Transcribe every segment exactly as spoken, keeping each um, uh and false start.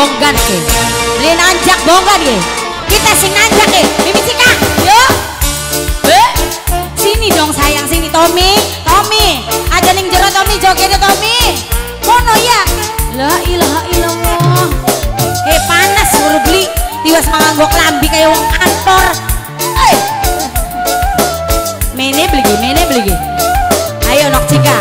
bonggan ke. Beli nanjak bonggan ke. Kita sing nanjak ke. Mimi Cika, yuk. Eh, sini dong sayang, sini Tommy, Tommy. Aja ning jero Tommy, jogetnya Tommy. Mono ya. La ilaha illallah. Eh panas suruh beli. Tiwas mangan gua kelambi kayak wong kantor. Eh. Mene beli, mene beli. Ayo nok Cika.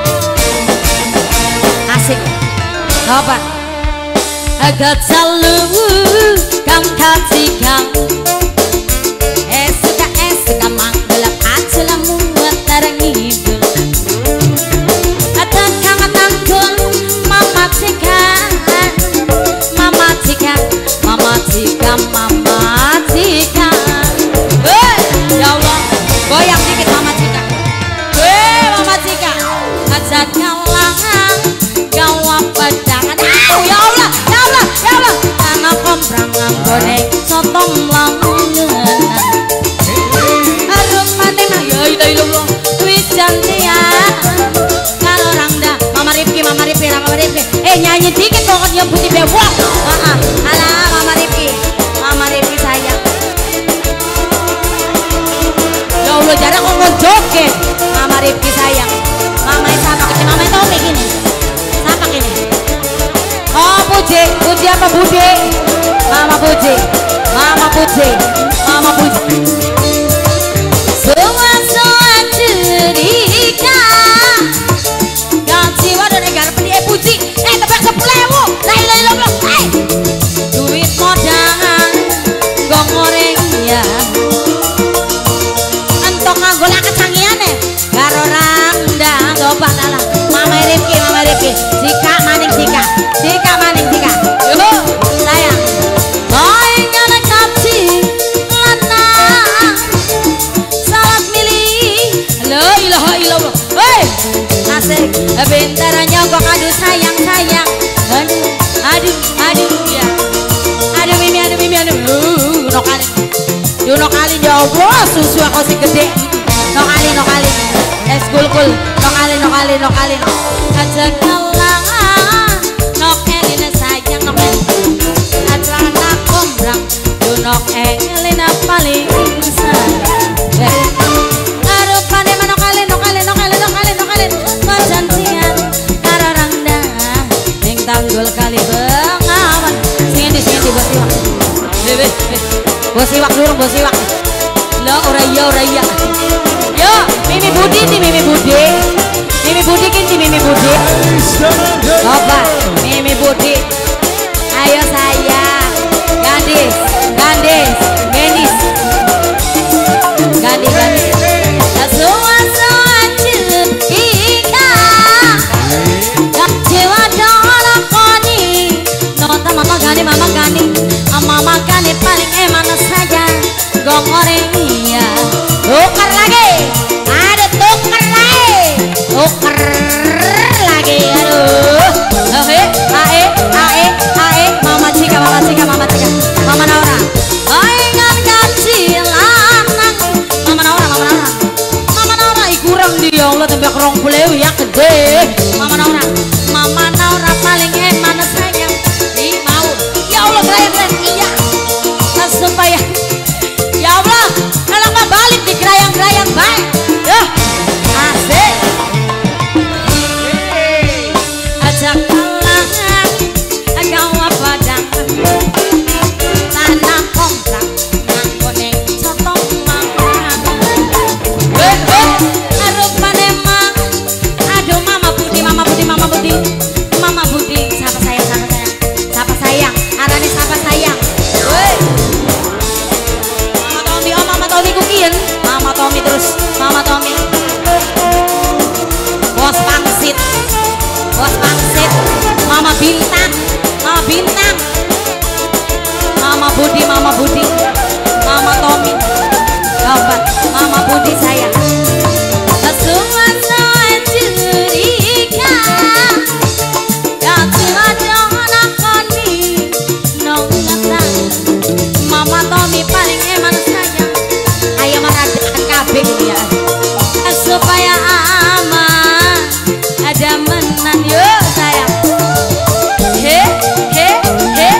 Asik. Apa? Agak selalu kang kasihkan. Eh suka eh suka manggelap aja lah muat tarang hidup. Ada kang tangkul Mama Cika, Mama Cika, Mama Cika, Mama Cika. Eh ya Allah, goyang dikit Mama Cika. Eh Mama Cika, ajak kalangan gawang pedangan. Oh ya Allah, ya Allah, ya Allah. Anak komprang ngambone sotong lamungan. Harus mati mah ya ilah wis jantian. Kalau rangda Mama Rifki, Mama Rifki, Mama Rifki. Eh nyanyi dikit pokoknya putih bewok. Heeh. Alah Mama Rifki, Mama Rifki sayang. Ya Allah jarang ngomong joget. Mama Rifki sayang. Mama sama kecil Mama Tommy gini. Sama gini. Oh Puji, Puji apa Budi? Mama Puji, Mama Puji, Mama Puji. Semua soal cerita, ganti wadah negara pendi eh Puji, eh tebak sepuluh ewu, lai lai lai lai, eh duit modal, gong goreng ya, entok ngagol kecangian eh, karo rangda gopak lah, Mama Rifki, Mama Rifki, Cika maning Cika. Cika maning Cika, yuh sayang. Boy nyala kapsi lana, salat milih, la ilaha illallah. Hei, asik. Bentar nyogok aduh sayang sayang. Aduh, aduh, aduh ya. Aduh mimi, aduh mimi, aduh. Uh, no kali, yo no kali jawab susu aku si gede. No kali, no kali. Es kul kul. No kali, no kali, no kali. Ajak kalangan. Nok elina sayang nok anak kombrang nok elina paling sayang arupane manok kali nok kali nok kali nok kali nok kali kejantian karo rangda ning tanggul kali bengawan sing di sing di bos iwak weh bos iwak durung bos iwak lo ora iya ora iya yo Mimi Budi di Mimi Budi Mimi Budi kinti Mimi Budi. Coba Mimi Budi. Ayo sayang. Gandis, gandis, gandis. Gandis, gandis. Semua soal cerita. Gak cewa dalam koni. Nonton mama gani, mama gani. Mama gani paling eman saja. Gong orangnya. Tukar lagi. Ada tukar lagi. Tukar lagi aduh ae ae ae ae Mama Cika Mama Cika Mama Cika Mama Naura baingan kecil lanang Mama Naura Mama Naura Mama Naura kurang dia Allah tembak rong puluh ya gede Mama Naura Mama Naura paling eman sayang di mau ya Allah keren keren iya supaya ya Allah kalau nggak balik di gerayang-gerayang baik ya asik. Ajak kalangan gawa padang tanah kontrak nganggoneng sotong mangan eh eh arupane mang aduh Mama Budi Mama Budi Mama Budi Mama Budi siapa sayang siapa sayang siapa sayang arane siapa sayang weh Mama Tommy oh Mama Tommy kukian Mama Tommy terus Mama Tommy bos pangsit bos pangsit Mama Bintang Mama Bintang Mama Budi Mama Budi Mama Tommy dapat Mama Budi sayang semua soal cerita yang ada anak koni nongkatan Mama Tommy paling eman sayang ayo meradaan kabeh ya supaya aman ada menan yuk sayang he he he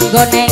gone